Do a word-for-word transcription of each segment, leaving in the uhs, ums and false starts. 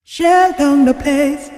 Shell down the place.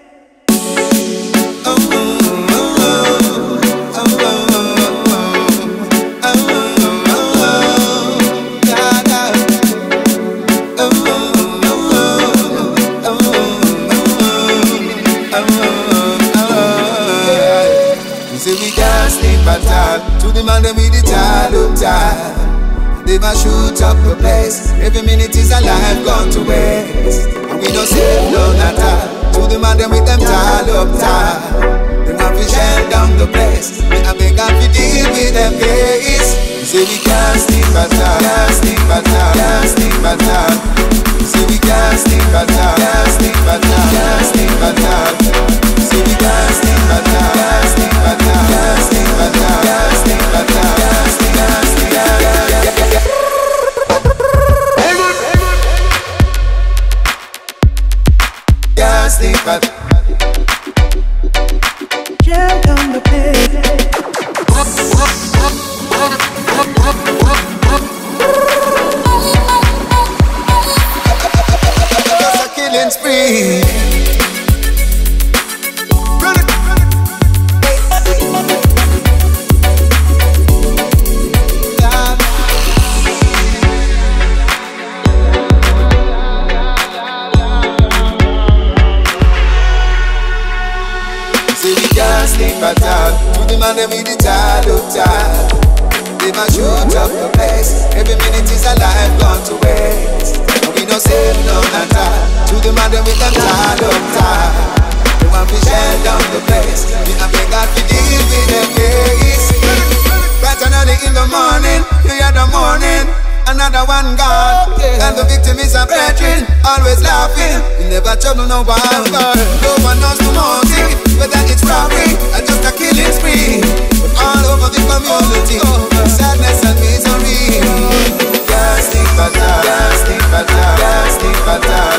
To the man them with the child up time, they must shoot up the place. Every minute is a life gone to waste, and we don't save none at all. To the man them with them child up time, they want to shell down the place. We have been got to deal with them case. We say we can't sleep at all, can't sleep at all, can't sleep at all. We say we can't sleep at all, can't sleep at all, can't sleep at all. We say we can't sleep at all, can't sleep at all, can't sleep at all, can't sleep at all, can't sleep, can't sleep, can't sleep. Can't sleep at all. Shell down the place. Just a killing spree. To the man them with the child up child, they must shoot up the place. Every minute is a life gone to waste, and we don't save none at all. To the man them with them child up child, they want to shell down the place. We have been got to deal with them case. Bright and early in the morning, you hear the morning, another one gone, and the victim is a brethren, always laughing. We never trouble no one, no one knows the motive, whether it's robbery or just a killing spree. But all over the community, sadness and misery. Can't sleep at all, can't sleep at all, can't sleep at all.